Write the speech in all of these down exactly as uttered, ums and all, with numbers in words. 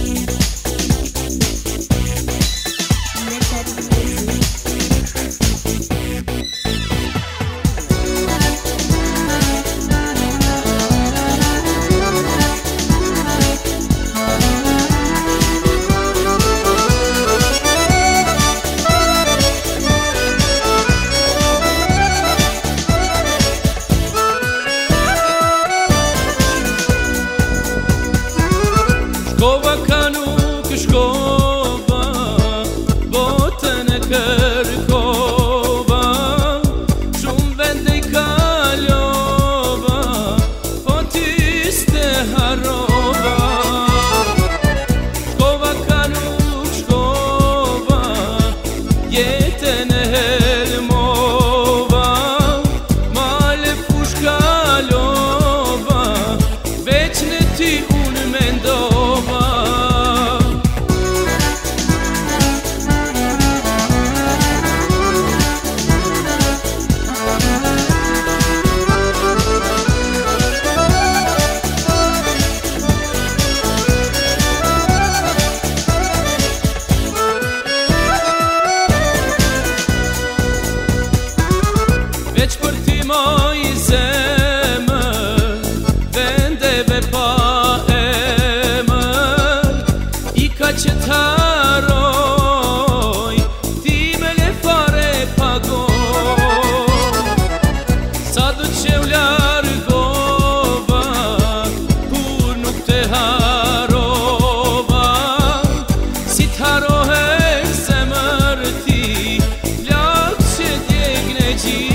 Shkova ka nuk shkova, botën e kërkova, shumë vende i kalova, po ty s'te harrova. Shkova ka nuk shkova, jetën e helmova, male fush kalova, veç në ty unë mendova. Veç për ti moj zemër, vendeve pa emër, i ka që t'haroj, ti me le fare pagoj. Sa du që u largova, kur nuk te harova, si t'harohesh zemër ti, plak që djegne gjith.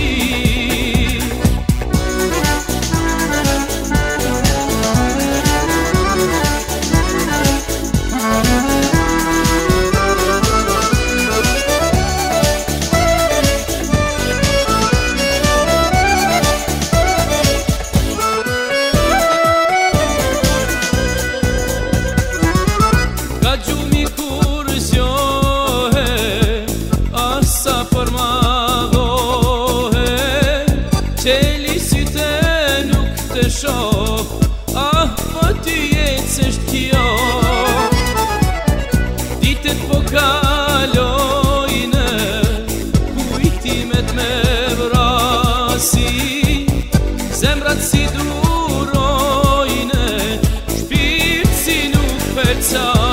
Ka gjumi kur zjohe, asa për madhohe, qeli syte nuk të shoh, ah, po ty jetë s'është kjo. Ditet po kalojnë, kujtimet me vrasi, zemrat si durojnë, shpirt si nuk përca.